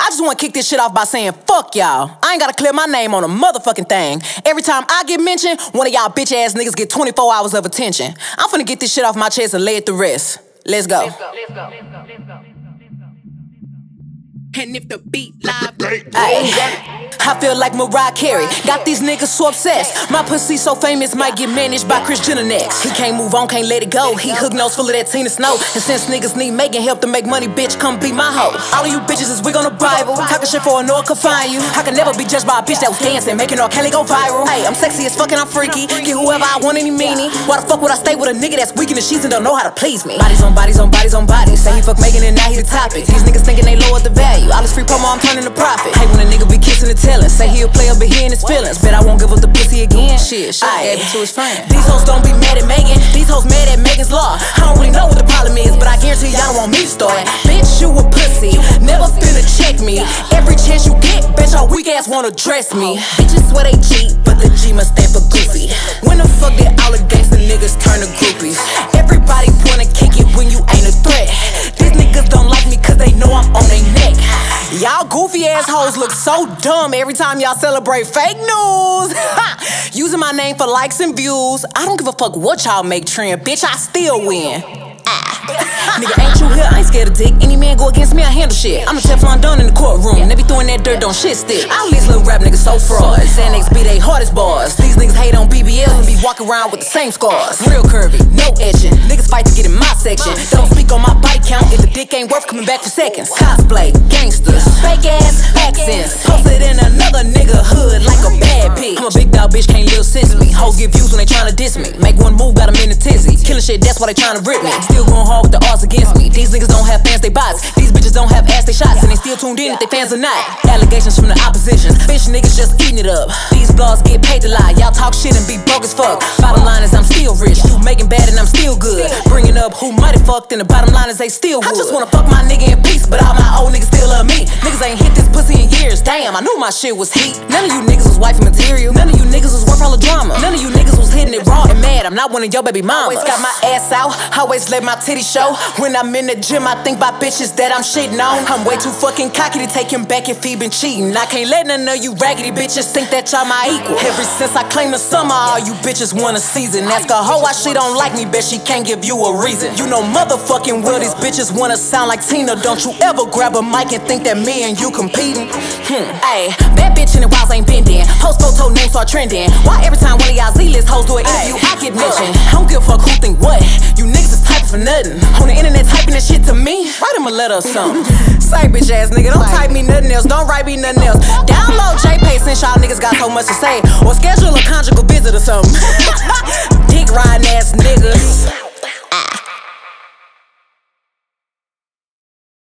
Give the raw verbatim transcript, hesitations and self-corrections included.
I just wanna kick this shit off by saying fuck y'all. I ain't gotta clear my name on a motherfucking thing. Every time I get mentioned, one of y'all bitch ass niggas get twenty-four hours of attention. I'm finna get this shit off my chest and lay it to rest. Let's go. Let's go. Let's go. Let's go. Let's go. And if the beat live, ay, I feel like Mariah Carey. Got these niggas so obsessed. My pussy so famous, might get managed by Kris Jenner next. He can't move on, can't let it go. He hook nose full of that Tina Snow. And since niggas need making help to make money, bitch, come be my hoe. All of you bitches is wig on the Bible. Talking shit for a no could find you. I can never be judged by a bitch that was dancing, making R. Kelly go viral. Hey, I'm sexy as fuck and I'm freaky. Get whoever I want, any meanie. Why the fuck would I stay with a nigga that's weak in the sheets and don't know how to please me? Bodies on bodies on bodies on bodies. Say he fuck Megan and now he the topic. These niggas thinking they lowered the value. All this free promo, I'm turning to profit. Hate when a nigga be kissing and telling. Say he a player, but he in his feelings. Bet I won't give up the pussy again. Shit, shit, gave it to his friend. These hoes don't be mad at Megan. These hoes mad at Megan's law. I don't really know what the problem is, but I guarantee y'all don't want me to start. Bitch, you a pussy. Never finna check me. Every chance you get, bet your weak ass wanna dress me. Bitches swear they cheat, but the G must stand for goofy. When the fuck did all the gangsta niggas turn to groupies? Everybody wanna kick it when you ain't a threat. These niggas don't like me cause they know I'm on their neck. Y'all goofy assholes look so dumb every time y'all celebrate fake news. Using my name for likes and views. I don't give a fuck what y'all make trend, bitch, I still win. Ah. Nigga, ain't you here? I ain't scared of dick. Any man go against me, I handle shit. I'm a Teflon Don in the courtroom. They be throwing that dirt, don't shit stick. All these little rap niggas so fraud. Saying niggas be they hardest bars. These niggas hate on B B L and be walking around with the same scars. Real curvy, no etching. Niggas fight to get in my section. Don't speak on my body count if the dick ain't worth coming back for seconds. Cosplay, gangsters, fake ass accents. Posted in another nigga hood like a bad bitch. I'm a big dog bitch, can't live since me. Hoes get views when they tryna diss me. Make one move, got them in the tizzy. Killing shit, that's why they tryna rip me. Still going hard with the odds against me. These niggas don't have fans, they bots. These bitches don't have ass, they shots. And they still tuned in if they fans or not. Allegations from the opposition. Bitch niggas just eating it up. These blogs get paid to lie. Y'all talk shit and be broke as fuck. Bottom line is I'm still rich. You making bad and I'm still good. Bringing up who might have fucked and the bottom line is they still would. I just wanna fuck my nigga in peace, but all my old niggas still love me. Niggas ain't hit this pussy in years. Damn, I knew my shit was heat. None of you niggas was wifey material. None of you niggas was worth all the drama. None of you niggas was hitting it raw and mad. I'm not one of your baby mamas. Always got my ass out. Always let my titty show. When I'm in the gym, I think about bitches that I'm shitting on. I'm way too fucking cocky to take him back if he been cheating. I can't let none of you raggedy bitches think that y'all my equal. Ever since I claimed the summer, all you bitches want a season. Ask a hoe why she don't like me, bet she can't give you a reason. You know motherfucking well these bitches wanna sound like Tina. Don't you ever grab a mic and think that me and you competing. Hmm, ayy, bad bitch in the walls ain't bending. Post photo names start trending. Why every time one of y'all Z-list hoes do an interview, I get mentioned? I don't give a fuck who think what. You niggas is typing for nothing. On the internet typing that shit to me. Write him a letter or something. Say bitch ass nigga, don't type me nothing else. Don't write me nothing else. Download J-Pay since y'all niggas got so much to say. Or schedule a conjugal visit or something. Dick riding ass nigga.